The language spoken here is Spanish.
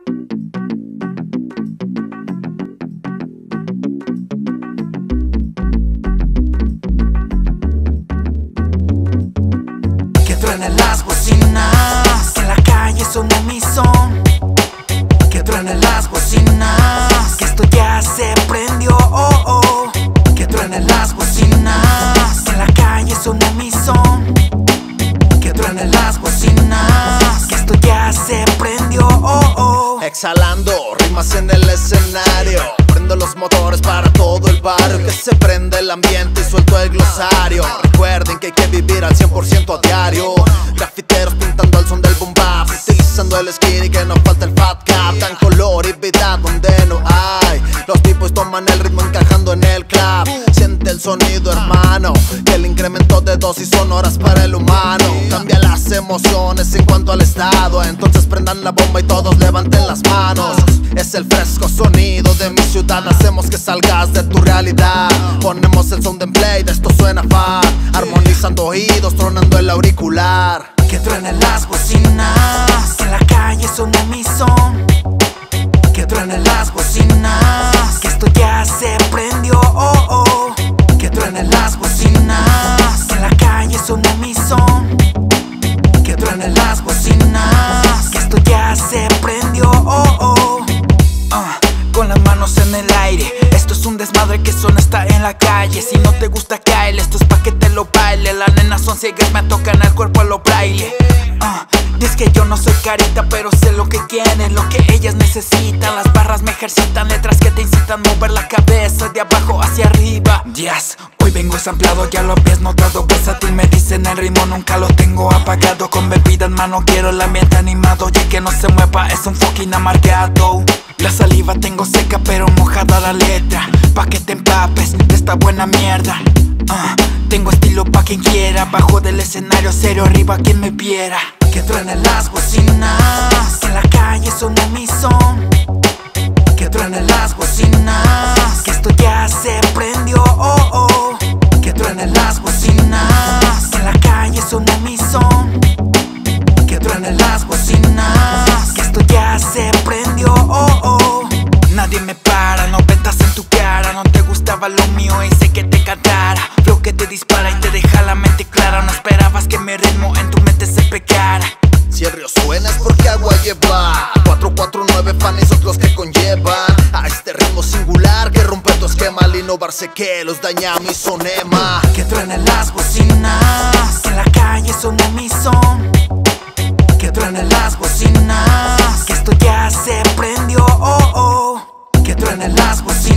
Que truenen las bocinas, que en la calle son un son. Que truenen las bocinas, que esto ya se prendió. Que truenen las bocinas, que en la calle son un son. Que truenen las bocinas, que esto ya se prendió. Exhalando rimas en el escenario, prendo los motores para todo el barrio. Que se prende el ambiente y suelto el glosario. Recuerden que hay que vivir al 100% a diario. Grafiteros pintando al son del boom bap, utilizando el skinny que no falta el fat cap. Dan color y vida donde no hay. Los tipos toman el ritmo encajando en el club. Siente el sonido, hermano, que el incremento de dosis son horas para el humano. Cambia las emociones en cuanto al estado. Entonces prendan la bomba y todos levanten las manos. Es el fresco sonido de mi ciudad. Hacemos que salgas de tu realidad. Ponemos el sound en play, de esto suena fan. Armonizando oídos, tronando el auricular. Que truenen las bocinas, que en la calle son un son. Que truenen las bocinas, que esto ya se prendió. Que truenen las bocinas, que en la calle son un son. Que truenen las bocinas, que esto ya se prendió. Con las manos en el aire, esto es un desmadre que solo está en la calle. Si no te gusta, cáele, esto es pa' que te lo baile. Las nenas son ciegas, me tocan el cuerpo a lo braille. Y es que yo no soy carita, pero sé lo que quieren, lo que ellas necesitan. Las barras me ejercitan, letras que te incitan a mover la cabeza de abajo hacia arriba. Yes, hoy vengo sampleado, ya lo habías notado. Versátil me dicen el ritmo, nunca lo tengo apagado. Con bebida en mano quiero el ambiente animado. Y que no se mueva es un fucking amargado. La saliva tengo seca pero mojada la letra, pa' que te empapes de esta buena mierda. Tengo estilo pa' quien quiera, bajo del escenario serio, arriba quien me viera. Que truenen las bocinas, que en la calle son un son. Que truenen las bocinas, que esto ya se prendió. Que truenen las bocinas, que en la calle son un son. Que truenen las bocinas, que esto ya se prendió. Nadie me para, no ventas en tu cara. No te gustaba lo mío, hice que te cantara. Flow que te dispara y te deja la mente clara. No esperabas que mi ritmo en tu mente se pegara. Si el río suena es porque agua lleva. 449 fans son los que conllevan a este ritmo singular que rompe tu esquema. Al innovarse que los daña mi sonema. Que truenen las bocinas, que en la calle son un son. Que truenen las bocinas, que esto ya se prendió. Que truenen las bocinas.